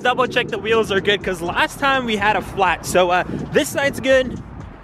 double check the wheels are good because last time we had a flat. So this side's good.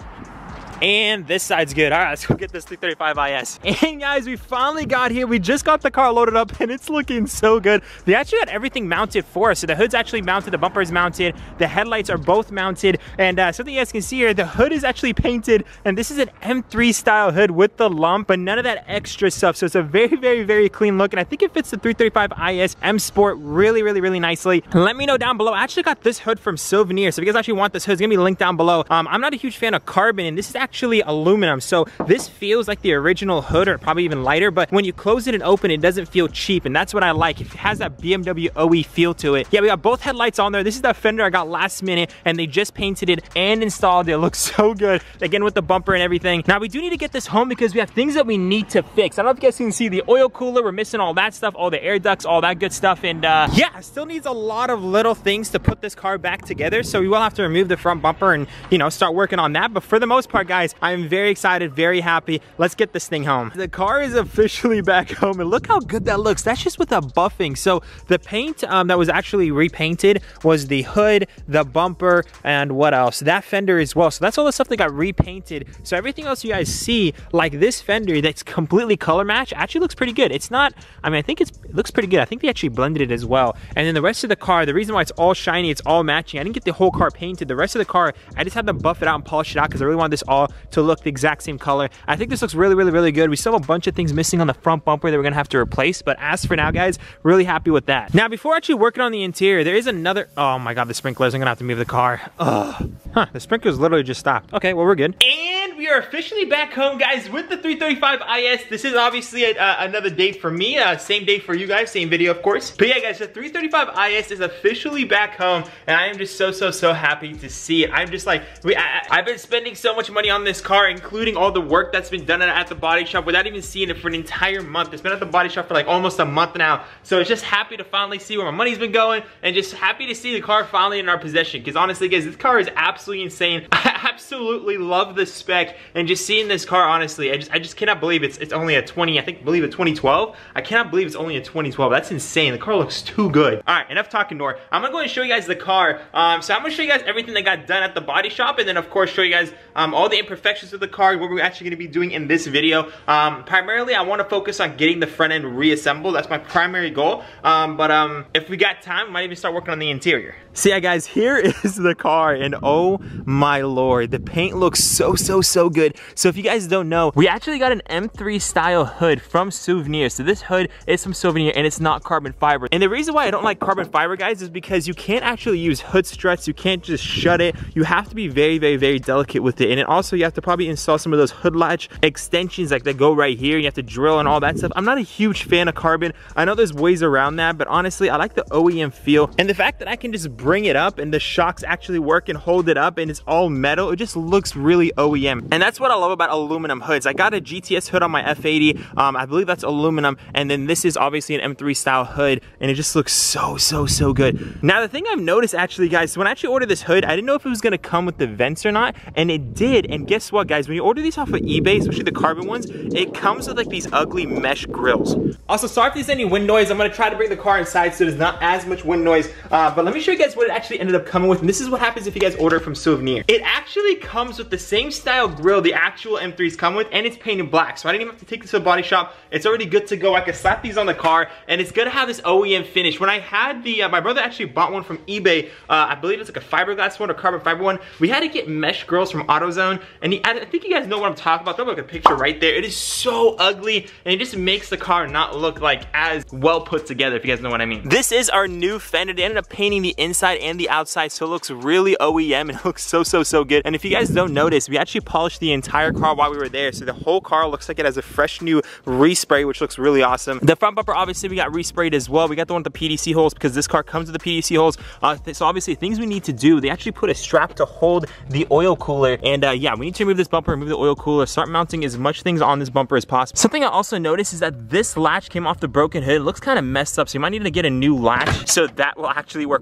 And this side's good. All right, let's go get this 335 IS. And guys, we finally got here. We just got the car loaded up and it's looking so good. They actually got everything mounted for us. So the hood's actually mounted, the bumper's mounted, the headlights are both mounted. And something you guys can see here, the hood is actually painted. And this is an M3 style hood with the lump, but none of that extra stuff. So it's a very, very, very clean look. And I think it fits the 335 IS M Sport really, really, really nicely. Let me know down below. I actually got this hood from Souvenir. So if you guys actually want this hood, it's gonna be linked down below. I'm not a huge fan of carbon, and this is actually aluminum, so this feels like the original hood or probably even lighter, but when you close it and open it doesn't feel cheap, and that's what I like. It has that BMW OE feel to it. Yeah, we got both headlights on there. This is that fender I got last minute and they just painted it and installed it. It looks so good, again with the bumper and everything. Now we do need to get this home because we have things that we need to fix. I don't know if you guys can see the oil cooler, we're missing all that stuff, all the air ducts, all that good stuff, and yeah, still needs a lot of little things to put this car back together, so we will have to remove the front bumper and, you know, start working on that. But for the most part, guys, I'm very excited, very happy. Let's get this thing home. The car is officially back home, and look how good that looks. That's just with the buffing. So the paint that was actually repainted was the hood, the bumper, and what else? That fender as well. So that's all the stuff that got repainted. So everything else you guys see, like this fender that's completely color matched, actually looks pretty good. It's not, I mean, I think it looks pretty good. I think they actually blended it as well. And then the rest of the car, the reason why it's all shiny, it's all matching. I didn't get the whole car painted. The rest of the car, I just had to buff it out and polish it out because I really wanted this all to look the exact same color. I think this looks really, really, really good. We still have a bunch of things missing on the front bumper that we're gonna have to replace, but as for now, guys, really happy with that. Now, before actually working on the interior, there is another, oh my God, the sprinklers, I'm gonna have to move the car. Ugh. Huh, the sprinklers literally just stopped. Okay, well, we're good. And we are officially back home, guys, with the 335 IS. This is obviously another date for me, same day for you guys, same video, of course. But yeah, guys, the 335 IS is officially back home, and I am just so happy to see it. I'm just like, I've been spending so much money on this car, including all the work that's been done at the body shop without even seeing it for an entire month. It's been at the body shop for like almost a month now. So it's just happy to finally see where my money's been going, and just happy to see the car finally in our possession. Because honestly, guys, this car is absolutely insane. I absolutely love the spec, and just seeing this car, honestly, I just cannot believe it's only a 2012. I cannot believe it's only a 2012. That's insane. The car looks too good. All right, enough talking door. I'm gonna go and show you guys the car. So I'm gonna show you guys everything that got done at the body shop, and then of course show you guys all the imperfections of the car, what we're actually gonna be doing in this video. Primarily, I want to focus on getting the front end reassembled. That's my primary goal. But if we got time, we might even start working on the interior. So yeah, guys, here is the car, and oh my lord, the paint looks so good. So if you guys don't know, we actually got an M3 style hood from Souvenir. So this hood is from Souvenir, and it's not carbon fiber. And the reason why I don't like carbon fiber, guys, is because you can't actually use hood struts. You can't just shut it. You have to be very delicate with it. And then also you have to probably install some of those hood latch extensions like that go right here. You have to drill and all that stuff. I'm not a huge fan of carbon. I know there's ways around that, but honestly, I like the OEM feel. And the fact that I can just bring it up and the shocks actually work and hold it up and it's all metal, it just looks really OEM. And that's what I love about aluminum hoods. I got a GTS hood on my F80. I believe that's aluminum. And then this is obviously an M3 style hood, and it just looks so good. Now, the thing I've noticed actually, guys, when I actually ordered this hood, I didn't know if it was gonna come with the vents or not, and it did. And guess what, guys? When you order these off of eBay, especially the carbon ones, it comes with like these ugly mesh grills. Also, sorry if there's any wind noise. I'm gonna try to bring the car inside so there's not as much wind noise. But let me show you guys what it actually ended up coming with. And this is what happens if you guys order from Souvenir. It actually comes with the same style grill the actual M3s come with, and it's painted black. So I didn't even have to take this to the body shop. It's already good to go. I can slap these on the car, and it's gonna have this OEM finish. When I had the, my brother actually bought one from eBay. I believe it's like a fiberglass one or carbon fiber one. We had to get mesh grills from AutoZone, and I think you guys know what I'm talking about. Throw like a picture right there. It is so ugly, and it just makes the car not look like as well put together, if you guys know what I mean. This is our new fender. They ended up painting the inside and the outside, so it looks really OEM, and it looks so good. And if you guys don't notice, we actually polished the entire car while we were there, so the whole car looks like it has a fresh new respray, which looks really awesome. The front bumper, obviously, we got resprayed as well. We got the one with the PDC holes because this car comes with the PDC holes. So obviously, things we need to do, they actually put a strap to hold the oil cooler, and yeah, we need to remove this bumper, remove the oil cooler, start mounting as much things on this bumper as possible. Something I also noticed is that this latch came off the broken hood. It looks kind of messed up, so you might need to get a new latch so that will actually work properly.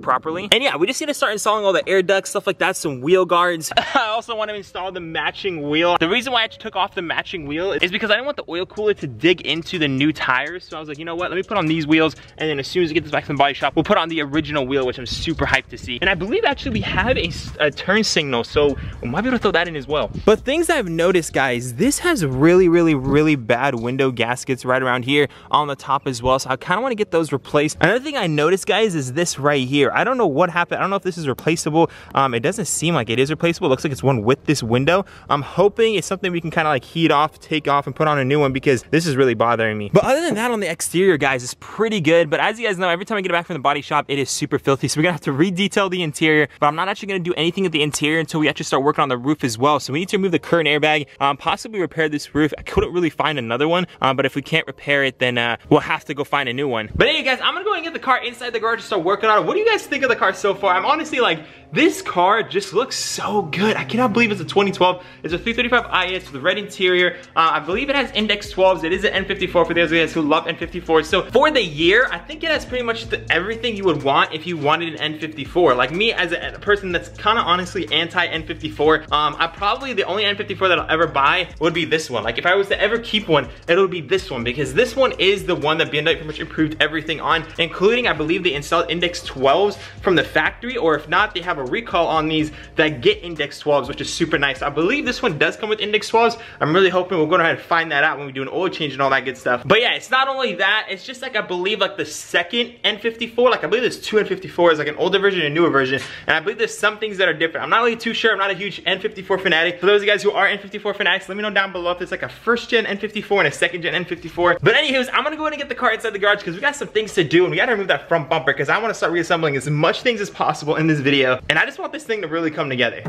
me. And yeah, we just need to start installing all the air ducts, stuff like that, some wheel guards. I also want to install the matching wheel. The reason why I took off the matching wheel is because I didn't want the oil cooler to dig into the new tires. So I was like, you know what, let me put on these wheels, and then as soon as we get this back from the body shop, we'll put on the original wheel, which I'm super hyped to see. And I believe actually we have a turn signal, so we might be able to throw that in as well. But things I've noticed, guys, this has really bad window gaskets right around here on the top as well, so I kind of want to get those replaced. Another thing I noticed, guys, is this right here. I don't know what happened. I don't know if this is replaceable. It doesn't seem like it is replaceable. It looks like it's one with this window. I'm hoping it's something we can kind of like heat off, take off, and put on a new one, because this is really bothering me. But other than that, on the exterior, guys, it's pretty good. But as you guys know, every time I get it back from the body shop, it is super filthy. So we're gonna have to re-detail the interior, but I'm not actually gonna do anything at the interior until we actually start working on the roof as well. So we need to remove the current airbag, possibly repair this roof. I couldn't really find another one, but if we can't repair it, then we'll have to go find a new one. But anyway, guys, I'm gonna go and get the car inside the garage and start working on it. What do you guys think of the car so far? I'm honestly like, this car just looks so good. I cannot believe it's a 2012. It's a 335 IS with a red interior. I believe it has index 12s. It is an N54 for those of you guys who love N54s. So for the year, I think it has pretty much everything you would want if you wanted an N54. Like me, as a person that's kind of honestly anti-N54, probably the only N54 that I'll ever buy would be this one. Like if I was to ever keep one, it'll be this one, because this one is the one that BMW pretty much improved everything on, including I believe they installed index 12s from the factory, or if not, they have a recall on these that get index 12s, which is super nice. I believe this one does come with index 12s. I'm really hoping we'll go ahead and find that out when we do an oil change and all that good stuff. But yeah, it's not only that, it's just like I believe like the second N54, like I believe there's two N54s, like an older version and a newer version, and I believe there's some things that are different. I'm not really too sure. I'm not a huge N54 fanatic. For those of you guys who are N54 fanatics, let me know down below if there's like a first gen N54 and a second gen N54. But anyways, I'm gonna go ahead and get the car inside the garage because we got some things to do, and we gotta remove that front bumper because I wanna start reassembling as much things as possible in this video, and I just want this thing to really come together.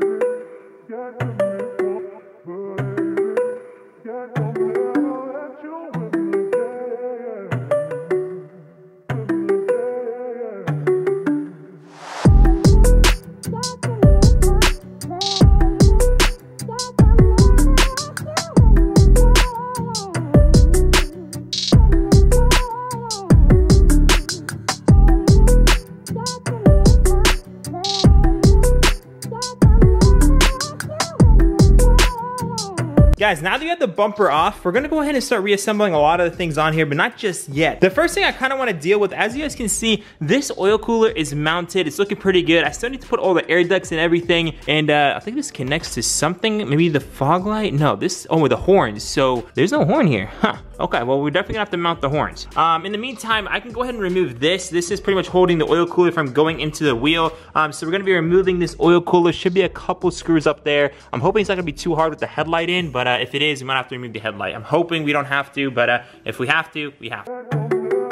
Guys, now that we have the bumper off, we're gonna go ahead and start reassembling a lot of the things on here, but not just yet. The first thing I kind of want to deal with, as you guys can see, this oil cooler is mounted. It's looking pretty good. I still need to put all the air ducts and everything, and I think this connects to something, maybe the fog light? No, this, oh, with the horns. So there's no horn here, huh? Okay, well, we're definitely gonna have to mount the horns. In the meantime, I can go ahead and remove this. This is pretty much holding the oil cooler from going into the wheel. So we're gonna be removing this oil cooler. Should be a couple screws up there. I'm hoping it's not gonna be too hard with the headlight in, but if it is, we might have to remove the headlight. I'm hoping we don't have to, but if we have to, we have to.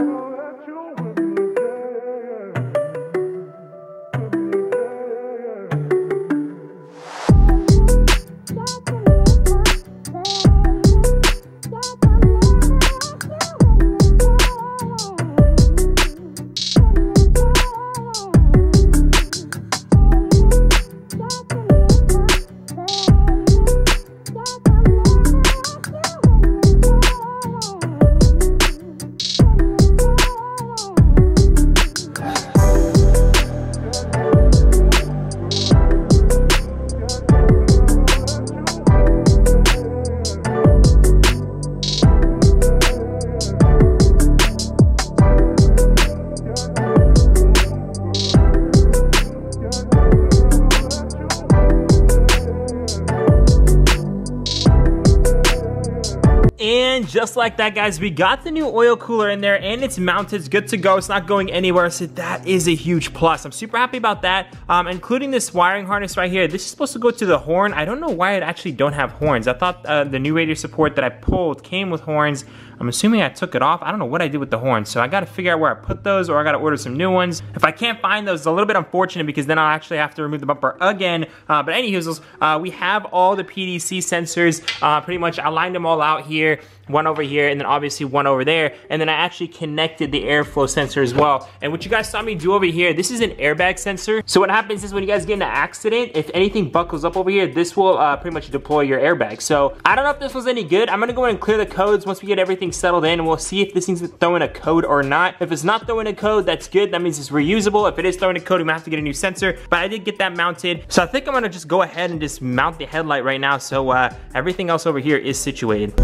And just like that, guys, we got the new oil cooler in there and it's mounted. It's good to go. It's not going anywhere. So that is a huge plus. I'm super happy about that. Including this wiring harness right here. This is supposed to go to the horn. I don't know why it actually don't have horns. I thought the new radio support that I pulled came with horns. I'm assuming I took it off. I don't know what I did with the horns. So I got to figure out where I put those, or I got to order some new ones. If I can't find those, it's a little bit unfortunate because then I'll actually have to remove the bumper again. But anywho, we have all the PDC sensors. Pretty much I lined them all out here. one over here, and then obviously one over there. And then I actually connected the airflow sensor as well. And what you guys saw me do over here, this is an airbag sensor. So what happens is when you guys get in an accident, if anything buckles up over here, this will pretty much deploy your airbag. So I don't know if this was any good. I'm gonna go ahead and clear the codes once we get everything settled in, and we'll see if this thing's throwing a code or not. If it's not throwing a code, that's good. That means it's reusable. If it is throwing a code, we might have to get a new sensor. But I did get that mounted. So I think I'm gonna just go ahead and just mount the headlight right now. So everything else over here is situated.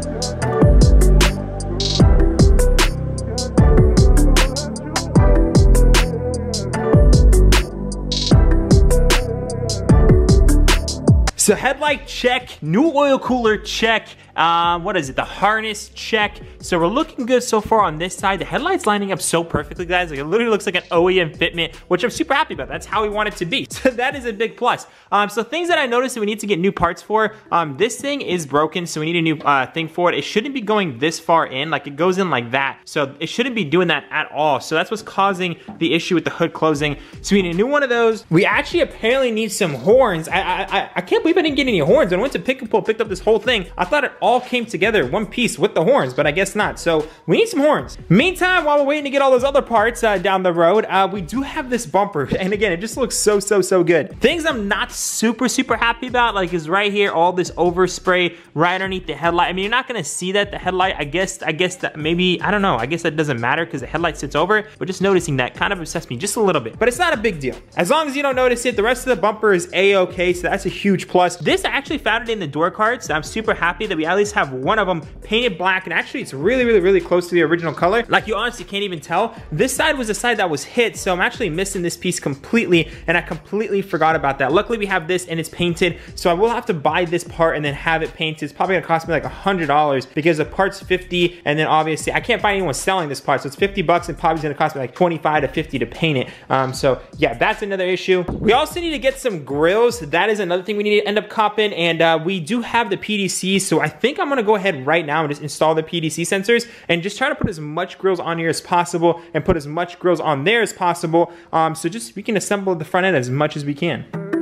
So headlight check, new oil cooler check, what is it, the harness check. So we're looking good so far on this side. The headlight's lining up so perfectly, guys. Like, it literally looks like an OEM fitment, which I'm super happy about. That's how we want it to be. So that is a big plus. So things that I noticed that we need to get new parts for, this thing is broken, so we need a new thing for it. It shouldn't be going this far in, like it goes in like that. So it shouldn't be doing that at all. So that's what's causing the issue with the hood closing. So we need a new one of those. We actually apparently need some horns. I can't believe I didn't get any horns. When I went to Pick and Pull, picked up this whole thing. I thought it all came together one piece with the horns, but I guess not. So we need some horns. Meantime, while we're waiting to get all those other parts down the road, we do have this bumper. And again, it just looks so good. Things I'm not super happy about, like, is right here, all this overspray right underneath the headlight. I mean, you're not gonna see that, the headlight. I guess that maybe, I don't know, I guess that doesn't matter because the headlight sits over, but just noticing that kind of upsets me just a little bit. But it's not a big deal. As long as you don't notice it, the rest of the bumper is A-okay, so that's a huge plus. This, I actually found it in the door cards, so I'm super happy that we at least have one of them painted black, and actually it's really close to the original color. Like, you honestly can't even tell. This side was the side that was hit, so I'm actually missing this piece completely, and I completely forgot about that. Luckily we have this and it's painted, so I will have to buy this part and then have it painted. It's probably gonna cost me like $100 because the part's 50, and then obviously I can't find anyone selling this part, so it's 50 bucks and probably gonna cost me like 25 to 50 to paint it. So yeah, that's another issue. We also need to get some grills. That is another thing we need to end up copping, and we do have the PDC, so I think I'm gonna go ahead right now and just install the PDC sensors and just try to put as much grills on here as possible and put as much grills on there as possible. So just we can assemble the front end as much as we can.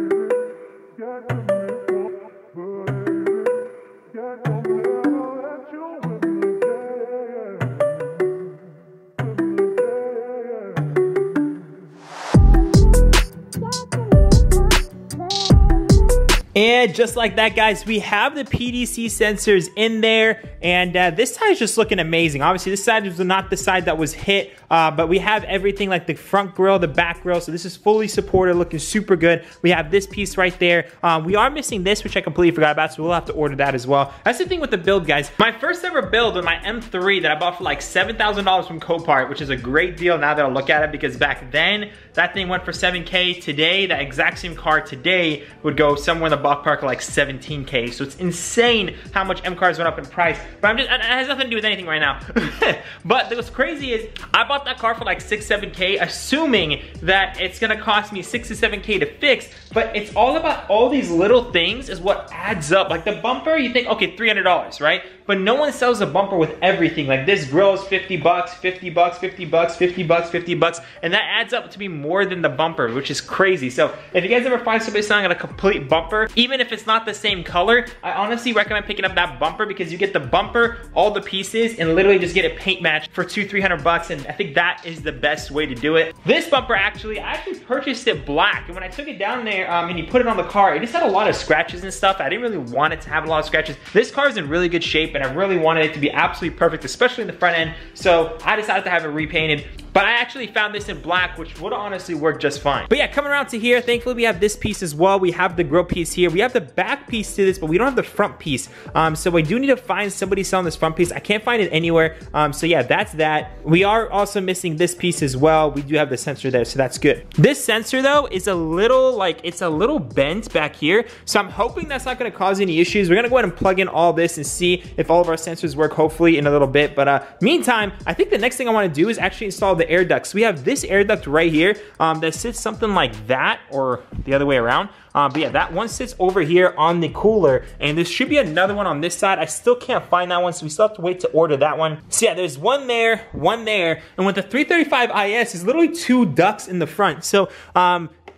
And just like that, guys, we have the PDC sensors in there, and this side is just looking amazing. Obviously, this side was not the side that was hit, but we have everything, like the front grille, the back grille, so this is fully supported, looking super good. We have this piece right there. We are missing this, which I completely forgot about, so we'll have to order that as well. That's the thing with the build, guys. My first ever build with my M3 that I bought for like $7,000 from Copart, which is a great deal now that I look at it, because back then, that thing went for $7K. Today, that exact same car today would go somewhere in the ballpark of like $17K. So it's insane how much M cars went up in price. But it has nothing to do with anything right now. But what's crazy is I bought that car for like 6-7K, assuming that it's gonna cost me 6 to 7K to fix. But it's all about all these little things is what adds up. Like the bumper, you think, okay, $300, right? But no one sells a bumper with everything. Like this grill is 50 bucks, 50 bucks, 50 bucks, 50 bucks, 50 bucks, and that adds up to be more than the bumper, which is crazy. So if you guys ever find somebody selling a complete bumper, even if it's not the same color, I honestly recommend picking up that bumper, because you get the bumper, all the pieces, and literally just get a paint match for $200-300 bucks, and I think that is the best way to do it. This bumper, I actually purchased it black, and when I took it down there and you put it on the car, it just had a lot of scratches and stuff. I didn't really want it to have a lot of scratches. This car is in really good shape, and I really wanted it to be absolutely perfect, especially in the front end, so I decided to have it repainted. But I actually found this in black, which would honestly work just fine. But yeah, coming around to here, thankfully we have this piece as well. We have the grill piece here. We have the back piece to this, but we don't have the front piece. So we do need to find somebody selling this front piece. I can't find it anywhere. So yeah, that's that. We are also missing this piece as well. We do have the sensor there, so that's good. This sensor though is a little, like, it's a little bent back here. So I'm hoping that's not gonna cause any issues. We're gonna go ahead and plug in all this and see if all of our sensors work, hopefully in a little bit. But meantime, I think the next thing I wanna do is actually install the air ducts. We have this air duct right here that sits something like that, or the other way around. But yeah, that one sits over here on the cooler, and there should be another one on this side. I still can't find that one, so we still have to wait to order that one. So yeah, there's one there, and with the 335 IS, there's literally 2 ducts in the front. So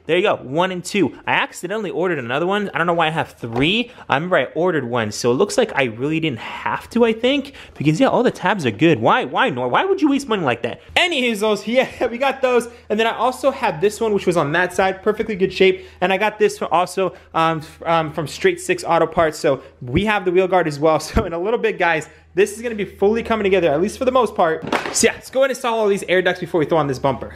there you go, 1 and 2. I accidentally ordered another one. I don't know why I have 3. I remember I ordered one, so it looks like I really didn't have to, I think, because yeah, all the tabs are good. Why, Nor? Why would you waste money like that? Anyways, those, yeah, we got those. And then I also have this one, which was on that side, perfectly good shape. And I got this one also from Straight 6 Auto Parts. So we have the wheel guard as well. So in a little bit, guys, this is gonna be fully coming together, at least for the most part. So yeah, let's go ahead and install all these air ducts before we throw on this bumper.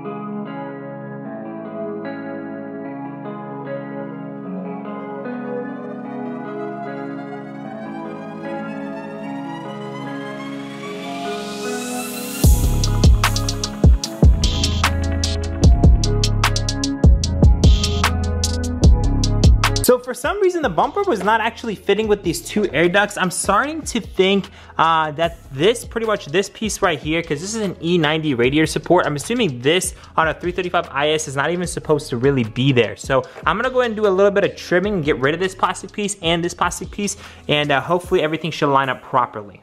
So for some reason, the bumper was not actually fitting with these 2 air ducts. I'm starting to think that pretty much this piece right here, because this is an E90 radiator support, I'm assuming this on a 335 IS is not even supposed to really be there. So I'm gonna go ahead and do a little bit of trimming and get rid of this plastic piece and this plastic piece, and hopefully everything should line up properly.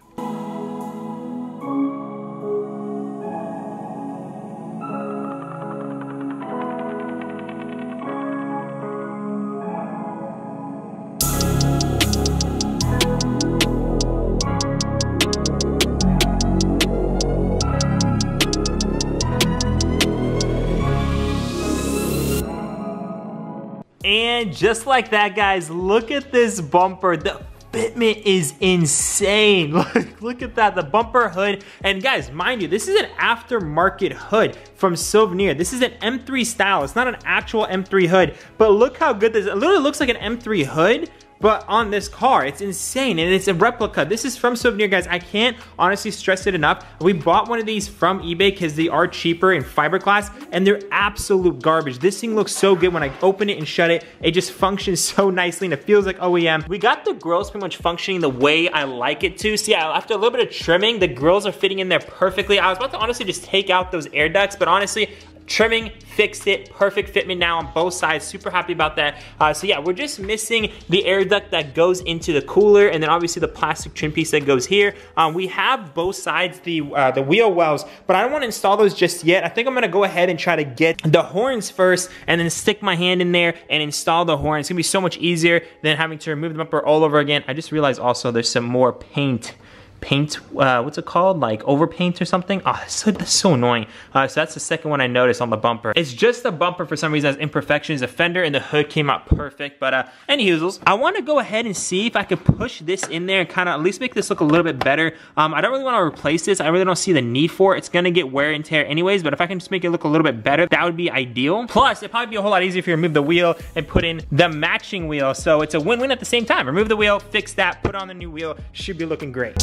And just like that, guys, look at this bumper. The fitment is insane. Look at that, the bumper hood. And guys, mind you, this is an aftermarket hood from Souvenir. This is an M3 style. It's not an actual M3 hood, but look how good this, it literally looks like an M3 hood, but on this car. It's insane, and it's a replica. This is from Souvenir, guys. I can't honestly stress it enough. We bought one of these from eBay because they are cheaper in fiberglass, and they're absolute garbage. This thing looks so good when I open it and shut it. It just functions so nicely, and it feels like OEM. We got the grills pretty much functioning the way I like it to. So yeah, after a little bit of trimming, the grills are fitting in there perfectly. I was about to honestly just take out those air ducts, but honestly, trimming fixed it, perfect fitment now on both sides. Super happy about that. So yeah, we're just missing the air duct that goes into the cooler, and then obviously the plastic trim piece that goes here. We have both sides, the wheel wells, but I don't want to install those just yet. I think I'm gonna go ahead and try to get the horns first, and then stick my hand in there and install the horns. It's gonna be so much easier than having to remove the bumper all over again. I just realized also there's some more paint, what's it called? Like overpaint or something? Oh, that's so annoying. So that's the second one I noticed on the bumper. It's just the bumper for some reason has imperfections. The fender and the hood came out perfect, but anywho, I want to go ahead and see if I could push this in there and kind of at least make this look a little bit better. I don't really want to replace this. I really don't see the need for it. It's gonna get wear and tear anyways, but if I can just make it look a little bit better, that would be ideal. Plus, it'd probably be a whole lot easier if you remove the wheel and put in the matching wheel. So it's a win-win at the same time. Remove the wheel, fix that, put on the new wheel. Should be looking great.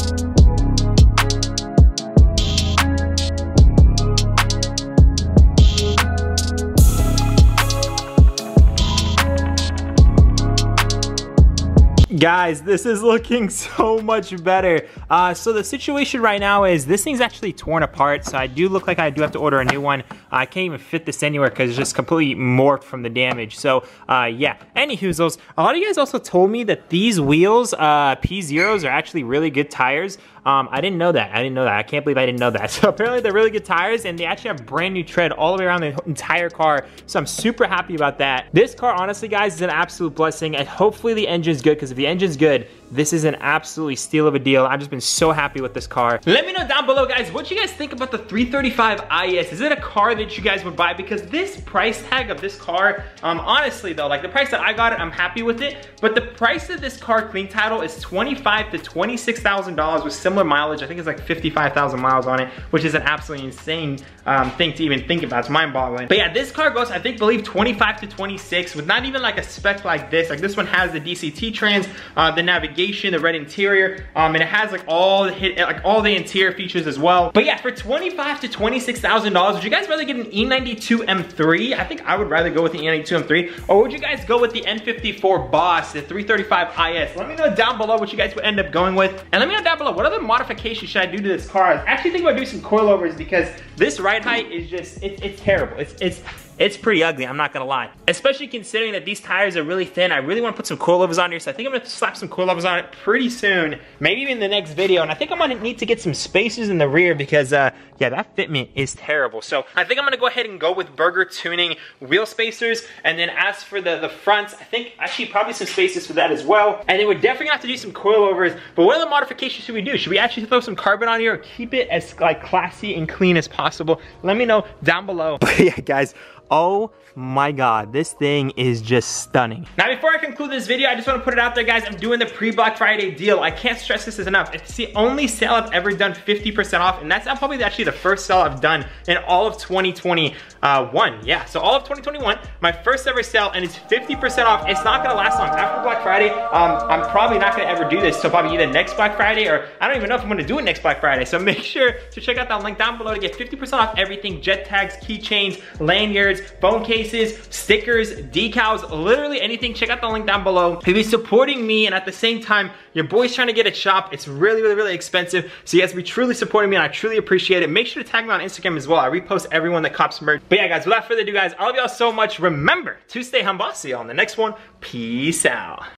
Guys, this is looking so much better. So the situation right now is this thing's actually torn apart, so I do look like I do have to order a new one. I can't even fit this anywhere because it's just completely morphed from the damage. So yeah, anywho, a lot of you guys also told me that these wheels, P0s, are actually really good tires. I didn't know that. I can't believe I didn't know that. So apparently they're really good tires, and they actually have brand new tread all the way around the entire car. So I'm super happy about that. This car, honestly, guys, is an absolute blessing, and hopefully the engine's good, because if the engine's good, this is an absolutely steal of a deal. I've just been so happy with this car. Let me know down below, guys, what you guys think about the 335 IS. Is it a car that you guys would buy? Because this price tag of this car, honestly though, like the price that I got it, I'm happy with it. But the price of this car, clean title, is $25,000 to $26,000 with similar mileage. I think it's like 55,000 miles on it, which is an absolutely insane thing to even think about. It's mind-boggling. But yeah, this car goes, I believe 25 to 26 with not even like a spec like this. Like this one has the DCT trans, the navigation, the red interior, and it has like all the interior features as well. But yeah, for $25,000 to $26,000, would you guys rather get an E92 M3? I think I would rather go with the E92 M3, or would you guys go with the N54 Boss, the 335 IS? Let me know down below what you guys would end up going with, and let me know down below what other modifications should I do to this car. I actually think about doing some coilovers, because this ride height is just, it's terrible. it's pretty ugly, I'm not gonna lie. Especially considering that these tires are really thin. I really wanna put some coilovers on here, so I think I'm gonna slap some coilovers on it pretty soon. Maybe even in the next video. And I think I'm gonna need to get some spacers in the rear because, yeah, that fitment is terrible. So I think I'm gonna go ahead and go with Burger Tuning wheel spacers. And then as for the fronts, I think actually probably some spacers for that as well. And then we're definitely gonna have to do some coilovers. But what other modifications should we do? Should we actually throw some carbon on here or keep it as like classy and clean as possible? Let me know down below. But yeah, guys, oh my God, this thing is just stunning. Now, before I conclude this video, I just want to put it out there, guys. I'm doing the pre-Black Friday deal. I can't stress this enough. It's the only sale I've ever done 50% off, and that's probably actually the first sale I've done in all of 2021. Yeah, so all of 2021, my first ever sale, and it's 50% off. It's not gonna last long. After Black Friday, I'm probably not gonna ever do this, so probably either next Black Friday, or I don't even know if I'm gonna do it next Black Friday. So make sure to check out that link down below to get 50% off everything: jet tags, keychains, lanyards, phone cases, stickers, decals, literally anything. Check out the link down below. You'll be supporting me, and at the same time, your boy's trying to get a shop. It's really, really, really expensive. So you guys be truly supporting me, and I truly appreciate it. Make sure to tag me on Instagram as well. I repost everyone that cops merch. But yeah, guys, without further ado, guys, I love y'all so much. Remember to stay humble. See y'all on the next one. Peace out.